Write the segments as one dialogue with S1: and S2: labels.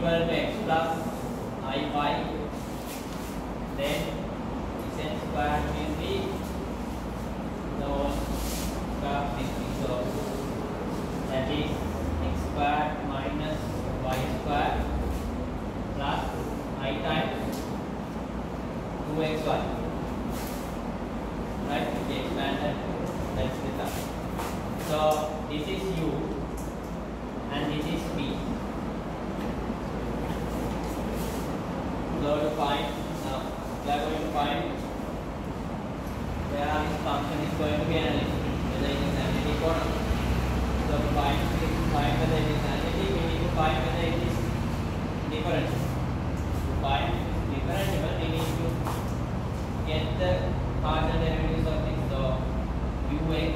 S1: equal to x plus iy, then x square will be the whole square of this thing. So that is x square minus y square plus I times 2xy. Right? We expanded. That's the term. So this is u and this is v. So to find now we are going to find where this function is going to be analytic, whether it is analytic or not. So to find whether it is analytic, we need to find whether it is differentiable. To find differentiable, we need to get the partial derivatives of this. So ux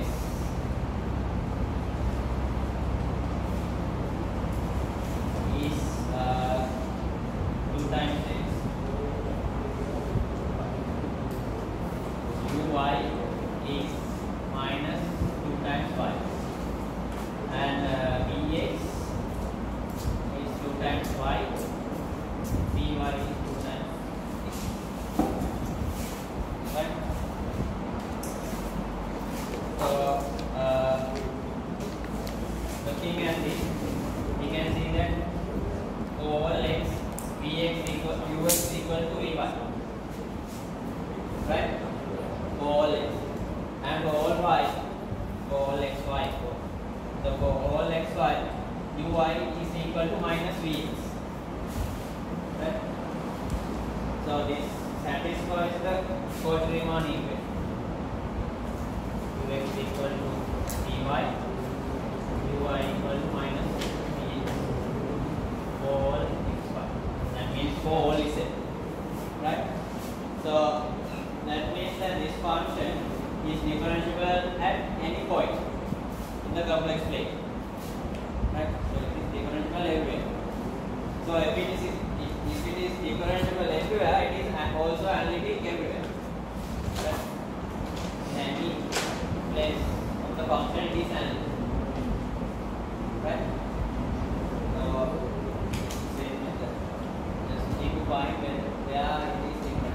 S1: is 2 times x, uy is minus 2 times y, and vx is 2 times y, vy is 2 times x. Right? So looking at this, we can see that all x, vx equal ux equal to vy. Right? All x and all y, all xy. So for all xy, uy is equal to minus vx. Right? So this satisfies the Cauchy-Riemann equation. Ux equal to vy, uy equal to minus vx for all xy. That means for all z. Right? So that means that this function is differentiable at any point in the complex plane. Right? So it is differentiable everywhere. So if it is differentiable everywhere, it is also analytic everywhere. Right? In any place of the function, it is analytic. Right? So same method. Just need to find where it is different.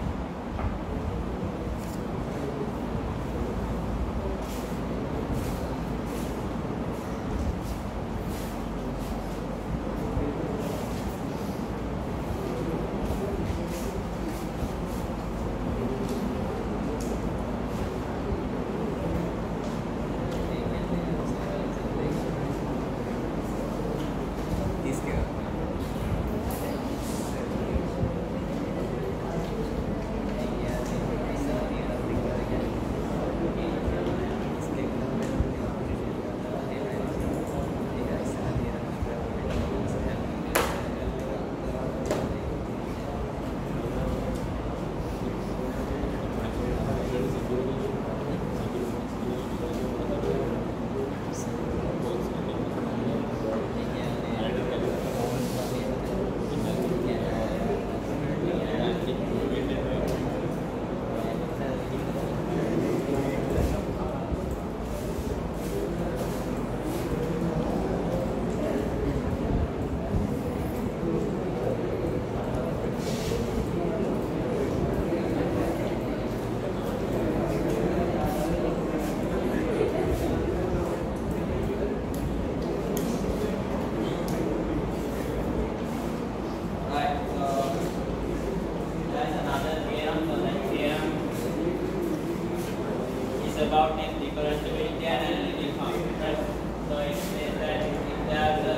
S1: About this differentiability and analytic function. Right? So it says that if there is a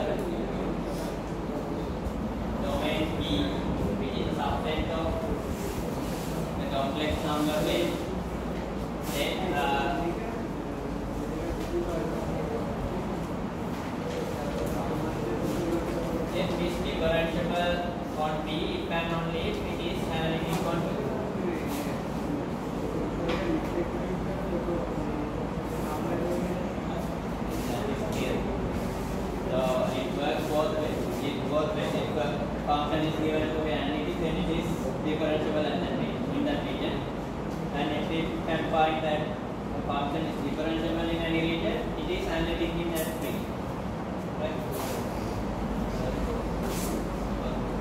S1: domain B which is a subset of the complex number base, then if it is differentiable on B, it can only if it is analytic on B. Function is given to be analytic, then it is differentiable in that region. And if it can find that the function is differentiable in any region, it is analytic in that region. Right?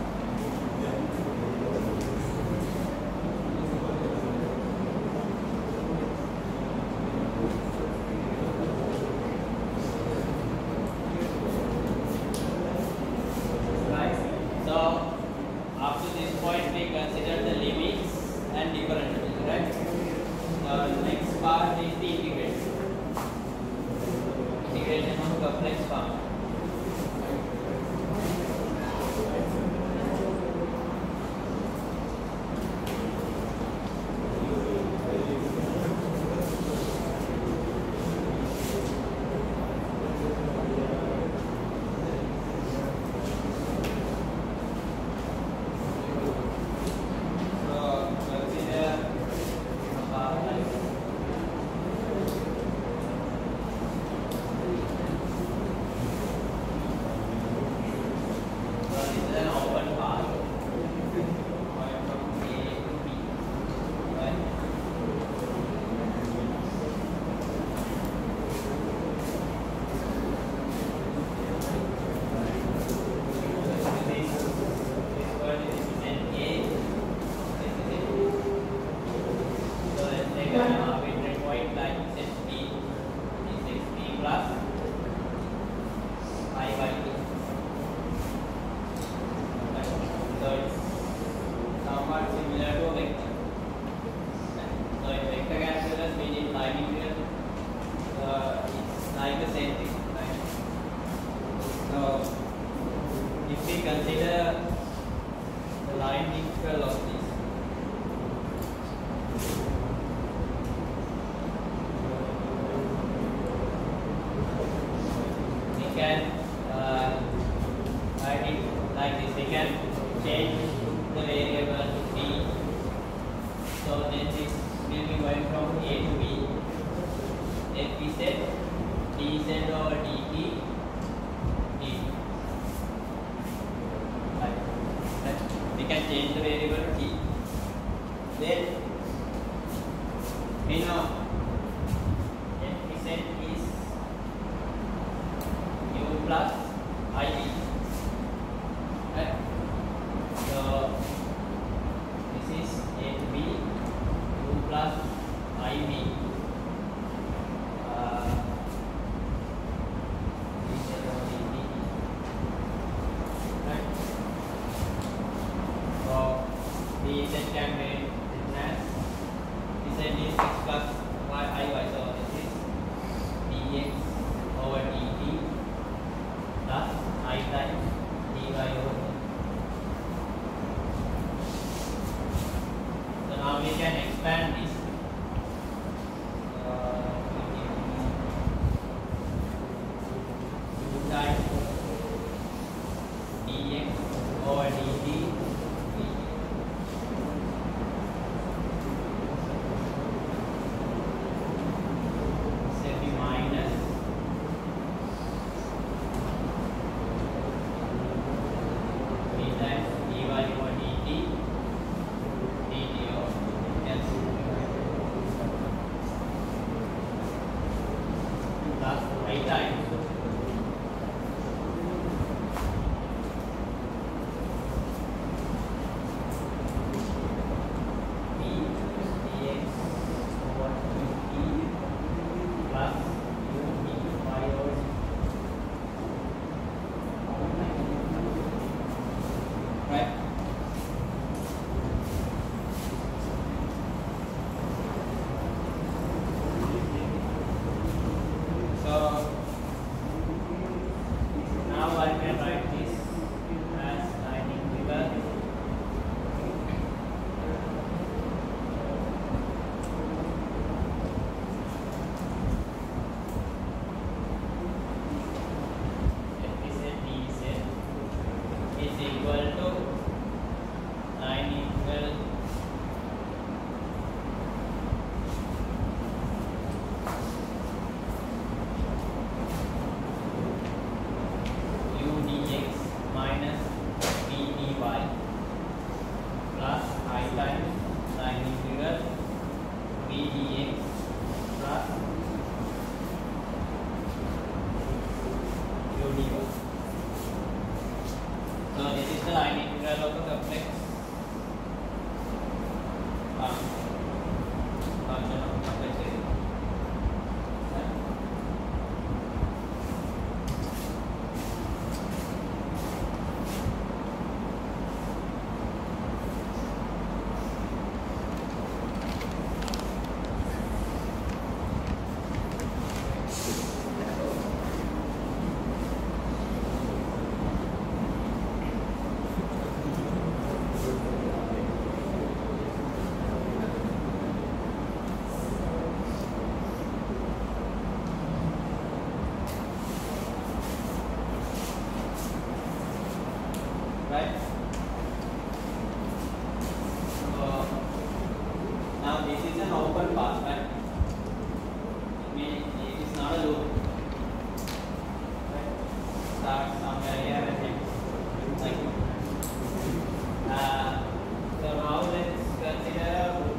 S1: consider the line integral of this. We can write it like this. We can change the variable to t. So then this will be going from a to b. Then we set dz over dt. We can change the variable to t. Then we know f(z) is u plus iv. Right? So this is a to b u plus iv. dz can be written as dz is 6 plus iy, so this is dx over dt plus I times dy over. So now we can expand this. U times dx over dt. So this is the line integral of a complex function of complex area. Right? So now this is an open path, right? It means it is not a loop. Right? Start somewhere here and then like so now let's consider a loop.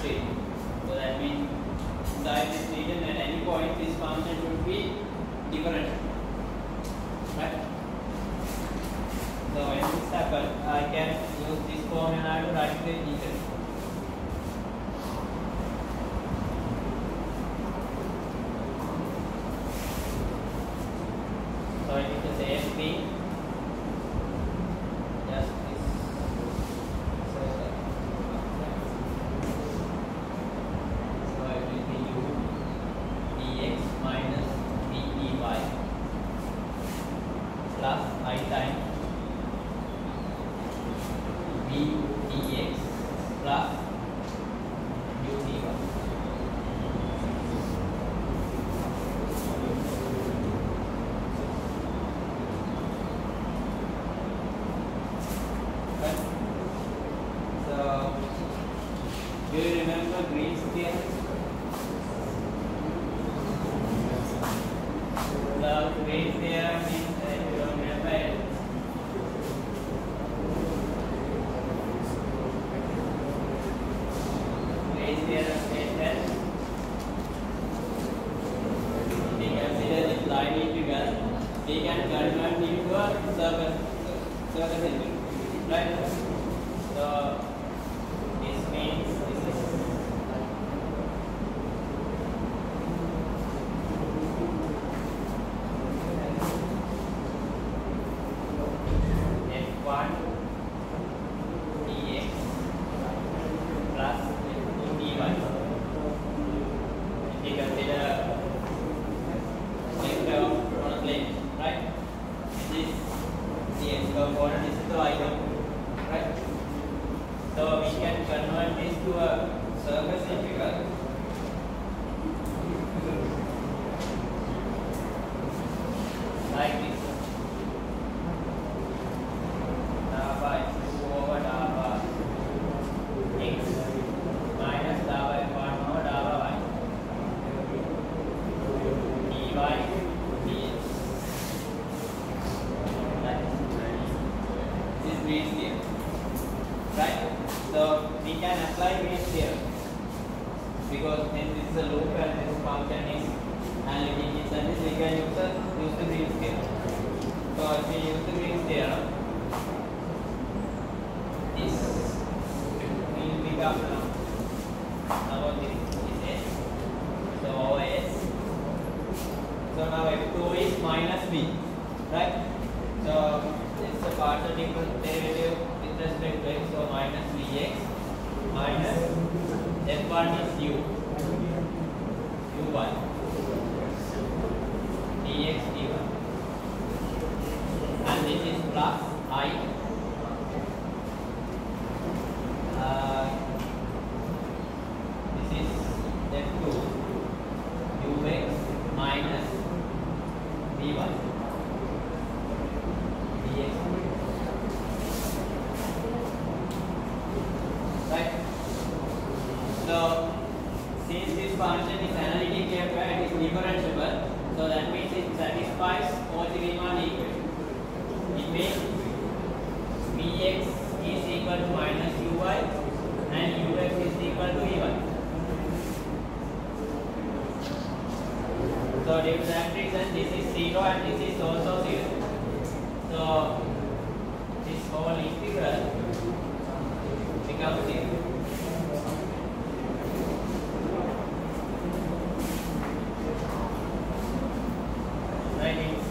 S1: region. So that means inside this region at any point this function should be differentiable. Right? So when this happens, I can use this formula to write the integral. So it is the same thing. Just this. So it will be u dx minus dy plus I times v dx plus u dy. So, do you remember Green's theorem? The Green's theorem is, if you don't remember it, Green's theorem says that if we consider this line integral, we can convert it to a circle integral, right? So this means this is f1 dx plus f2 dy. If we consider vector on a plane, right? This is the x component, this is the y component, right? So we can convert this to a surface integral. Like this. Dabei 2 over dabei x minus dabei 1 over dabei y dy dx. This is Green's theorem, right? So we can apply Green's theorem because since this is a loop and this function is analytic instantaneous, we can use the Green's theorem. So if we use the Green's theorem, this will become now this is S. So over S. So now f2 is minus b, right? So this is a partial derivative with respect to x, so minus vx minus f1 is u u1 dx dy, and this is plus I this is f2 ux minus vy dx. Right? So since this function is analytically applied, it is differentiable, so that means it satisfies all the Riemann equation. It means Vx is equal to minus uy and ux is equal to ey. So due to that reason, this is 0 and this is also 0. So this whole integral becomes 0. Right?